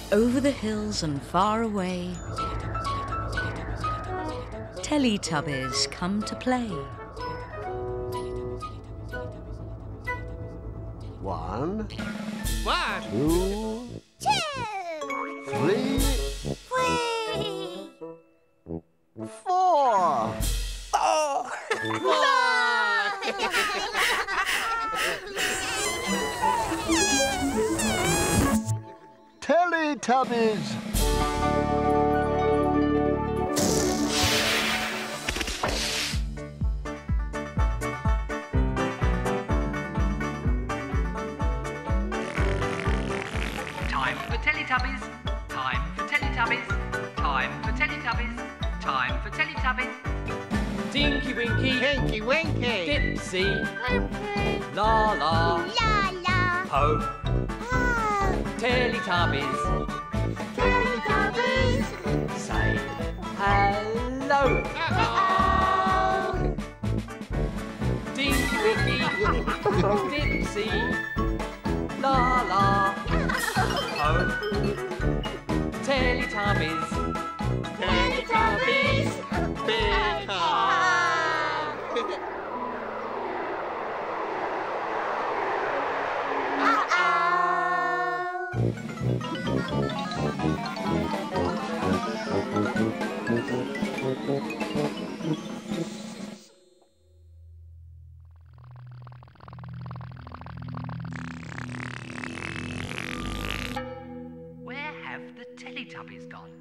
Over the hills and far away, Teletubbies come to play. 1, 1, 2, 3, 4. Teletubbies! Time for Teletubbies. Time for Teletubbies. Time for Teletubbies. Time for Teletubbies. Tinky Winky, Tinky Winky. Dipsy, La La, La la. Po, Oh, Teletubbies, Teletubbies. say hello. Tinky Winky, Dipsy, La La, Po, Teletubbies, Teletubbies. Big Where have the Teletubbies gone?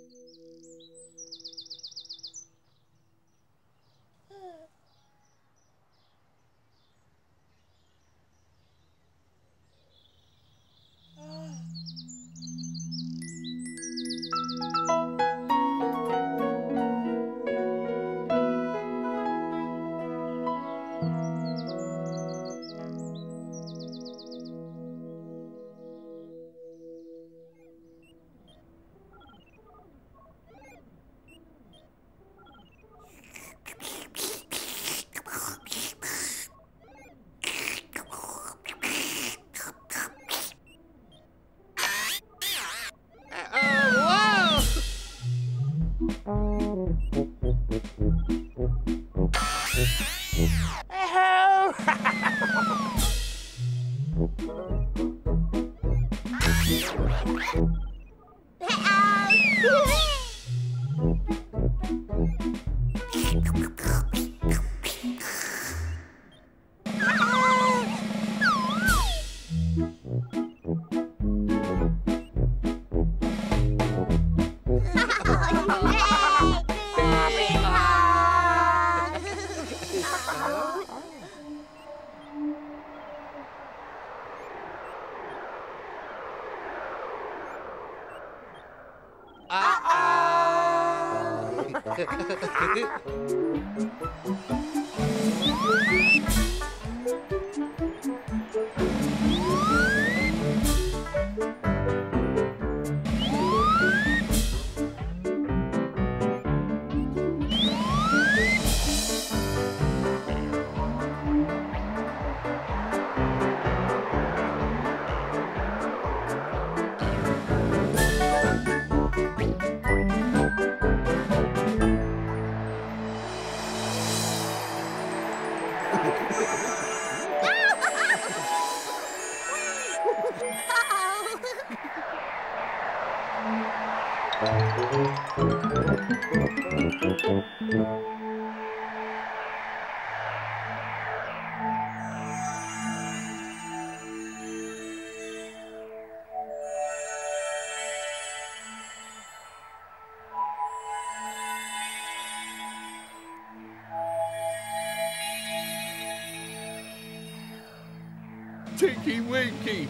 Tinky Winky.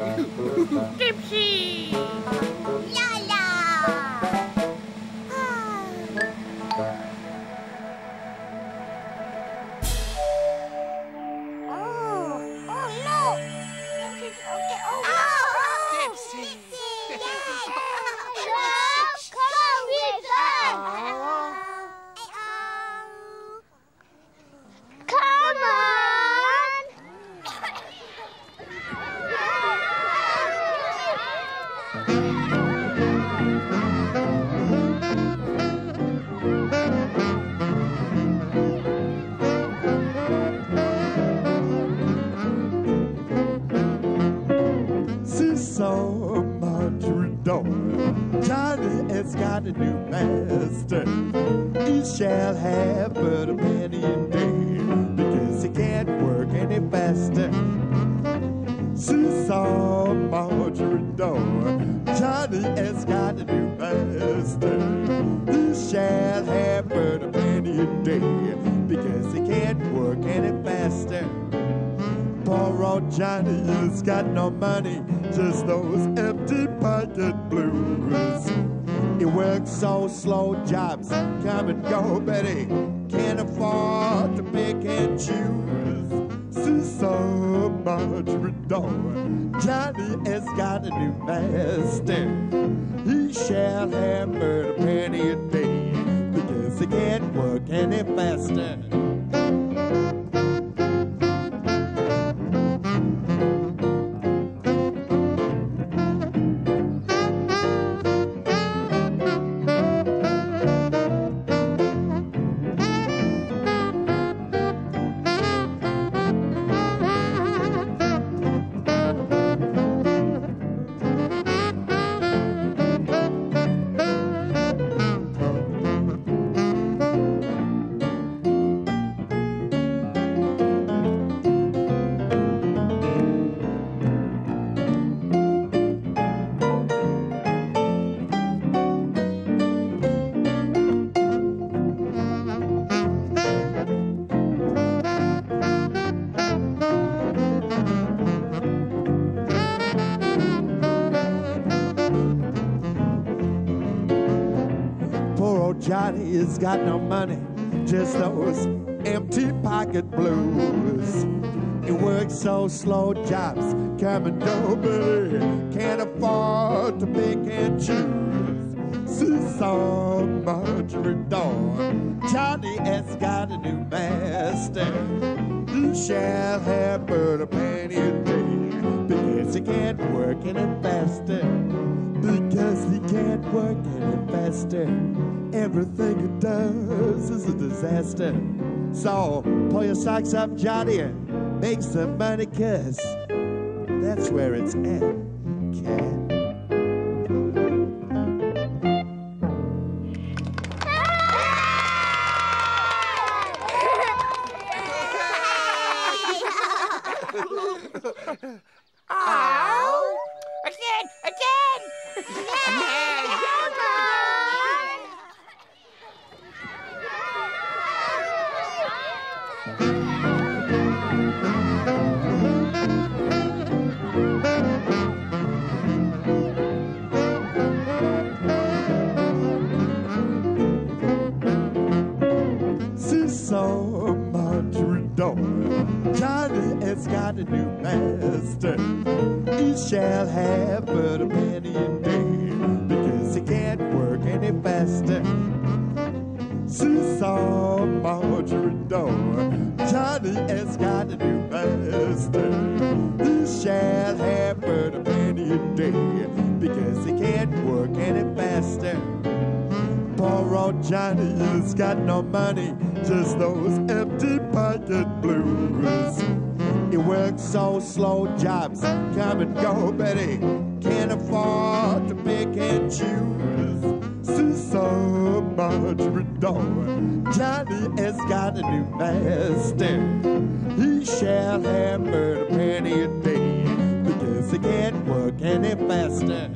Dipsy. La la. Oh no. Dipsy. Come with us. Come on. saw Marjorie Dawn. Johnny has got a new master. He shall have but a penny a day because he can't work any faster. She saw Marjorie Dawn. Johnny has got a new master. He shall have but a penny a day because he can't work any faster. Poor old Johnny has got no money, just those empty pocket blues. He works so slow, jobs come and go, but he can't afford to pick and choose. See some Marjorie Dawn. Johnny has got a new master. He shall have but a penny a day because he can't work any faster. Johnny has got no money, just those empty pocket blues. He works so slow, jobs come and go, but he can't afford to pick and choose. See some Marjorie Dawn. Johnny has got a new master. He shall have but a penny a day because he can't work any faster. Because he can't work any faster. Everything he does is a disaster. So pull your socks up, Johnny, and make some money, 'cause that's where it's at, cat. Oh! Again! Yeah! So Marjorie Dawn. Johnny has got a new master. He shall have but a penny a day because he can't work any faster. She saw Marjorie Dawn. Johnny has got a new master. He shall have but a penny a day because he can't work any faster. Poor old Johnny has got no money, just those empty pocket blues. He works so slow, jobs come and go, but he can't afford to pick and choose. See some Marjorie Dawn. Johnny has got a new master. He shall have but a penny a day because he can't work any faster.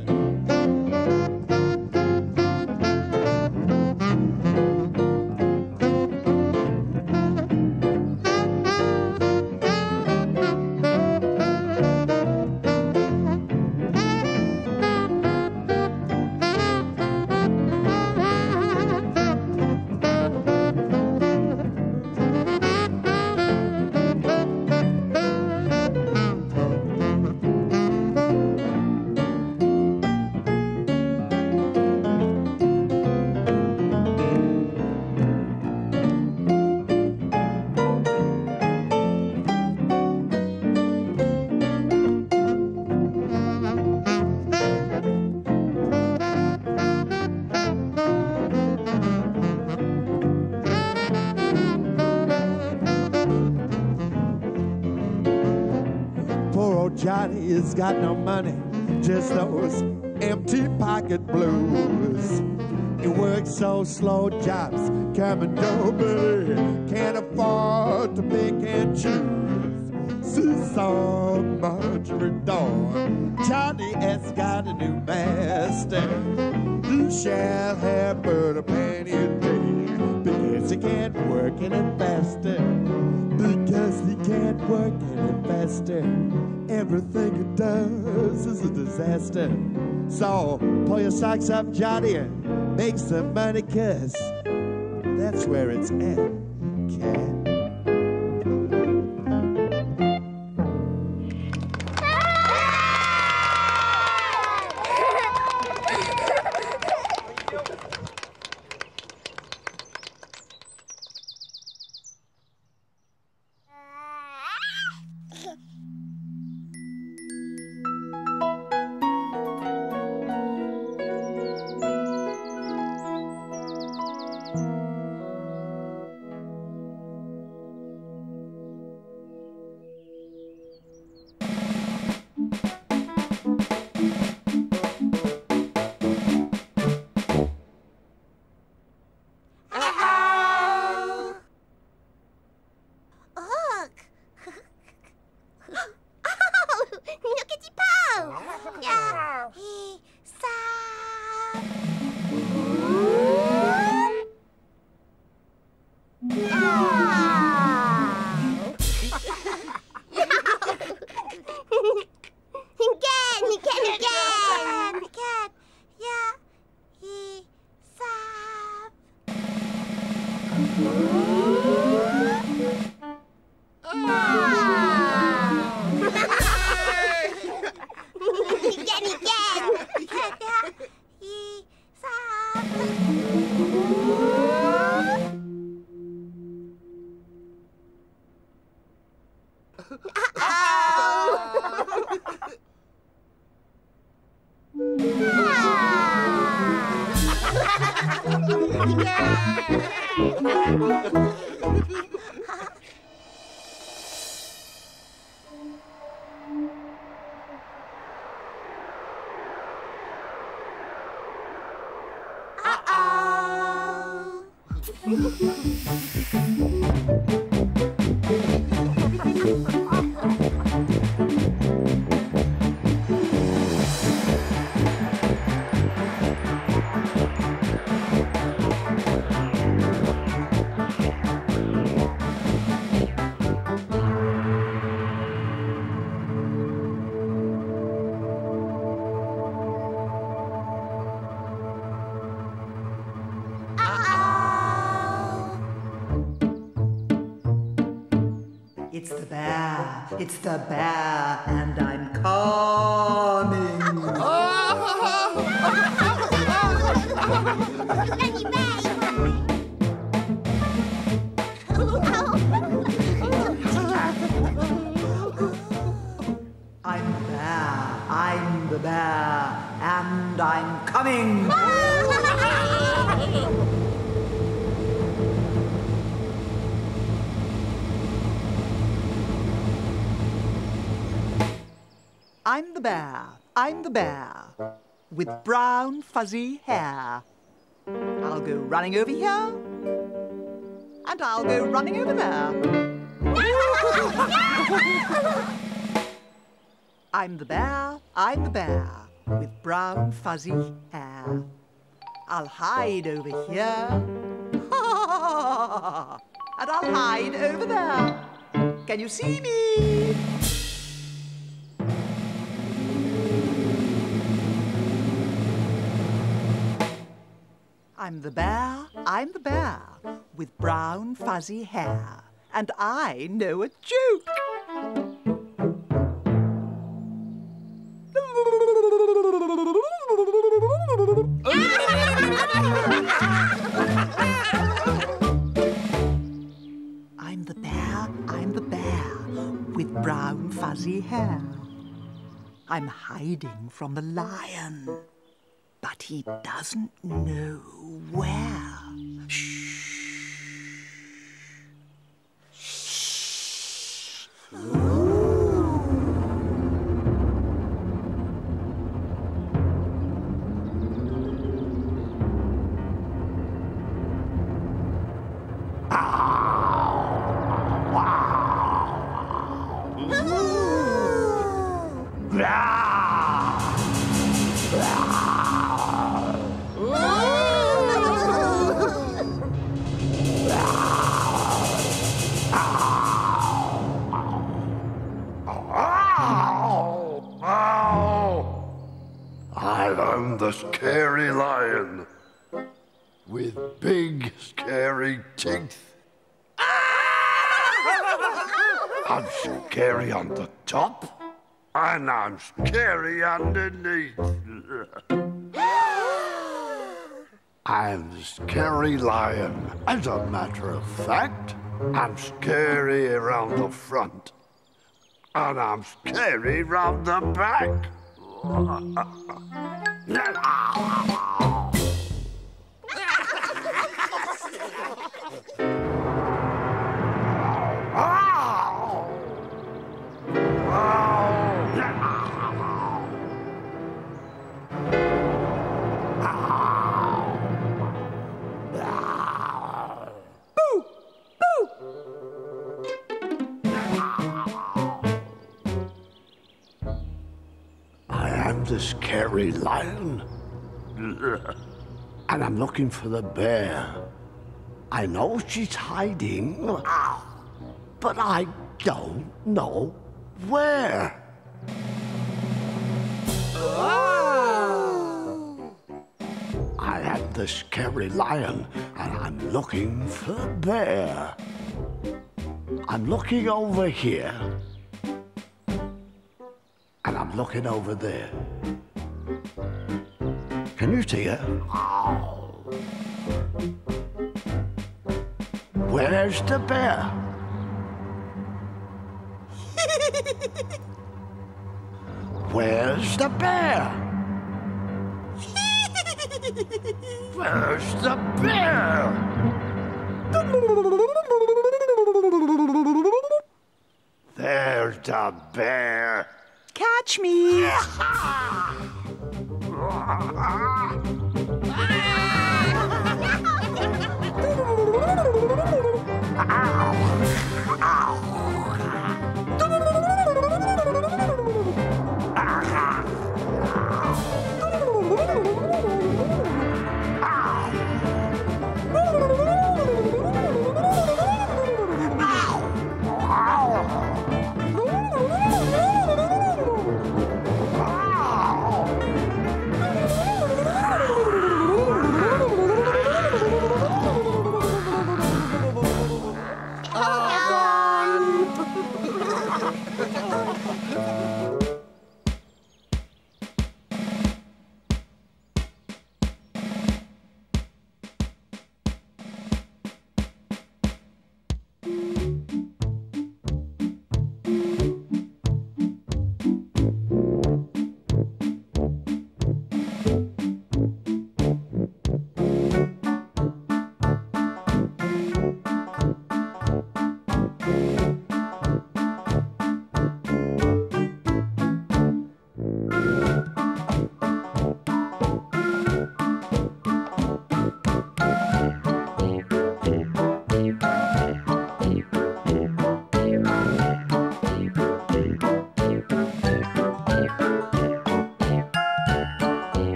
Johnny has got no money, just those empty pocket blues. He works so slow, jobs come and go, but he can't afford to pick and choose. Seesaw, Marjorie Dawn, Johnny has got a new master. He shall have but a penny a day, because he can't work any faster. Because he can't work any faster. Everything he does is a disaster. So pull your socks up, Johnny, and make some money, 'cause that's where it's at, cat. It's the bear, it's the bear, and I'm coming. I'm the bear, and I'm coming. I'm the bear, with brown fuzzy hair. I'll go running over here, and I'll go running over there. I'm the bear, with brown fuzzy hair. I'll hide over here, and I'll hide over there. Can you see me? I'm the bear, with brown fuzzy hair, and I know a joke. I'm the bear, with brown fuzzy hair. I'm hiding from the lion, but he doesn't know where. Shh. I'm the scary lion with big, scary teeth. I'm scary on the top, and I'm scary underneath. I'm the scary lion. As a matter of fact, I'm scary around the front, and I'm scary round the back. I'm the scary lion, and I'm looking for the bear. I know she's hiding, but I don't know where. I am the scary lion, and I'm looking for the bear. I'm looking over here. And I'm looking over there. Can you see her? Where's the bear? Where's the bear? Where's the bear? There's the bear. Catch me!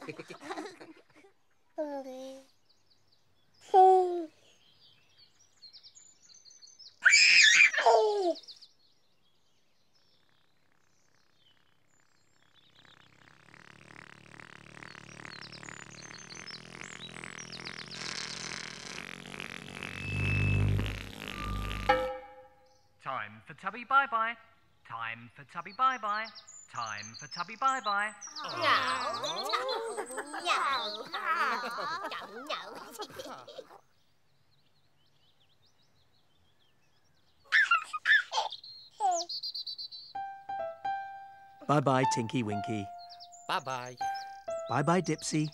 Time for Tubby bye-bye. Time for Tubby bye-bye. Time for Tubby bye-bye. Bye-bye, Tinky Winky. Bye-bye. Bye-bye, Dipsy.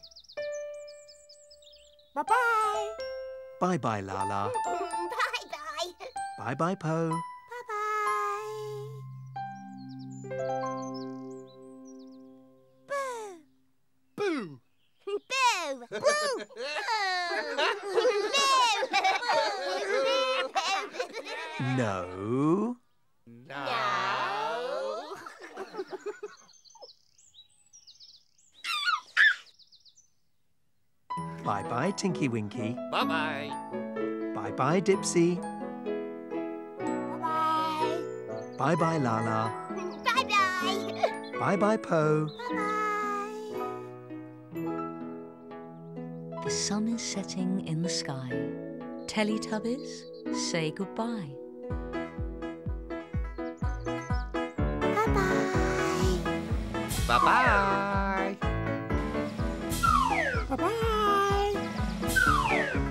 Bye-bye. Bye-bye, Lala. Bye-bye. Bye-bye, Po. Bye-bye. Boo. Boo. Boo. Boo. No. No. Bye-bye, Tinky Winky. Bye-bye. Bye-bye, Dipsy. Bye-bye. Bye-bye, Lala. Bye-bye. Bye-bye, Po. Bye-bye. The sun is setting in the sky. Teletubbies, say goodbye. Bye-bye. Bye-bye. Bye-bye.